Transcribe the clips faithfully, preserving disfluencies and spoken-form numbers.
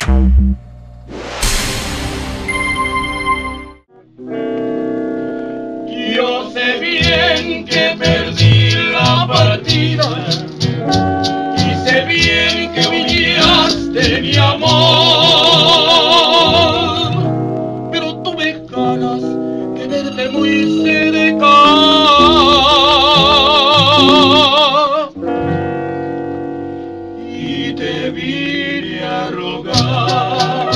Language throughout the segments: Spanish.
Yo sé bien que perdí la partida y sé bien que humillaste mi amor, pero tuve ganas de verte muy cerca y te vine a rogar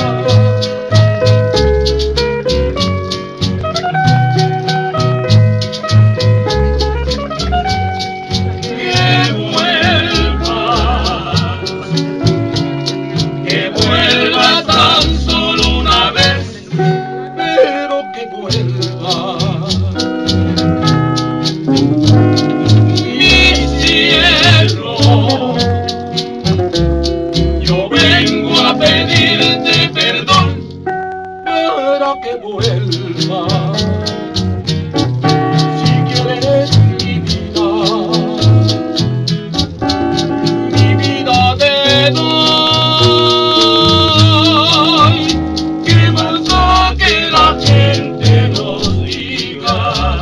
que vuelvas tan solo una vez, pero que vuelvas. Mi cielo, yo vengo a pedirte perdón para que vuelvas. Si quieres mi vida, mi vida te doy. ¿Qué más da que la gente nos diga?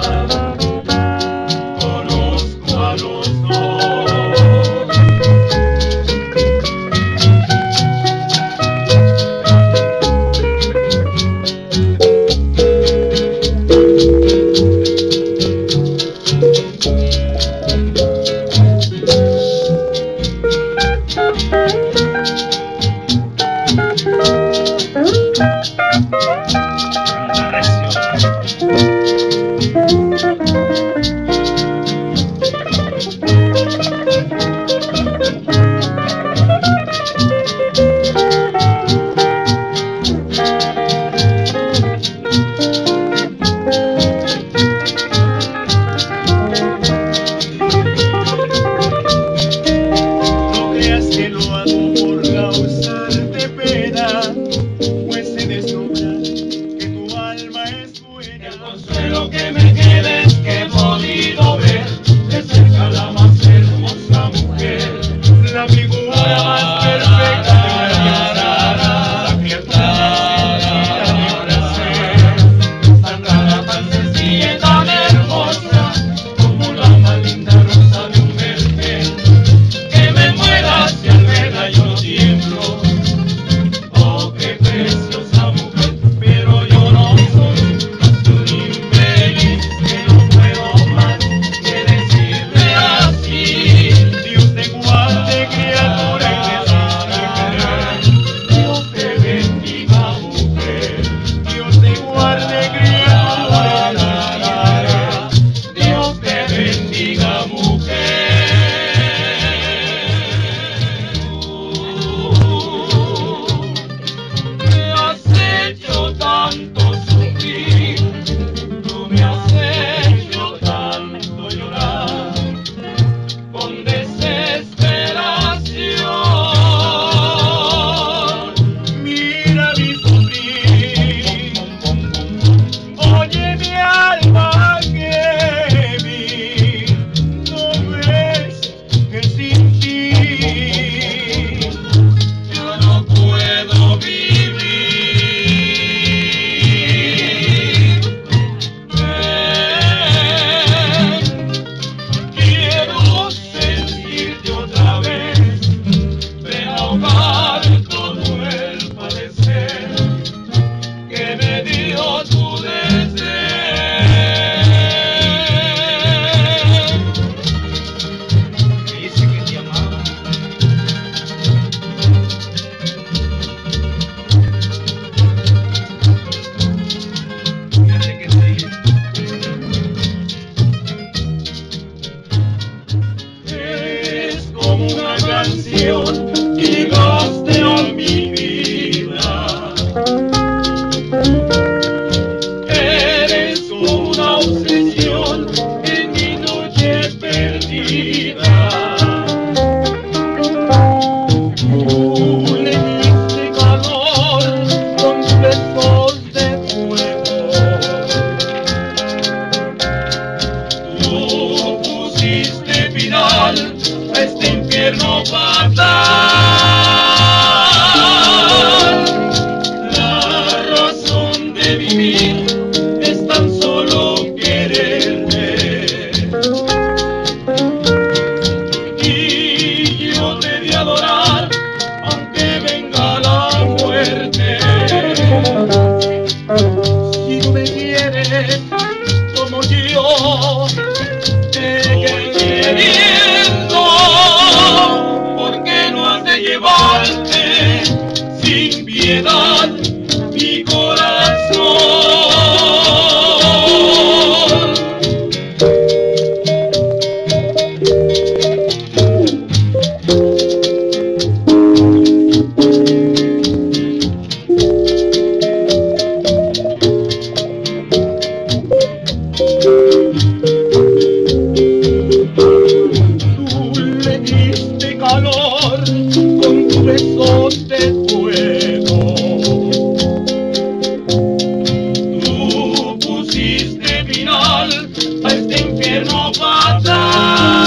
Conozco a los dos. Que lo hago por causarte pena, pues se de sobra final a este infierno fatal.